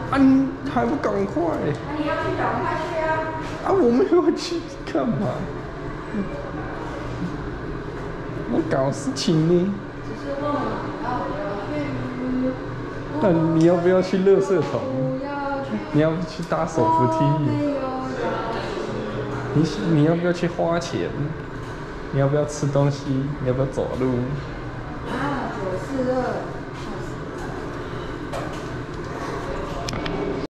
啊，你还不赶快？ 那你要去赶快去啊！ 啊，我没有去干嘛？我搞事情呢。 只是问我要不要去。 那你要不要去垃圾桶？ 不要去。 你要不去搭手扶梯？你要不要去花钱？你要不要吃东西？你要不要走路？ 啊，942。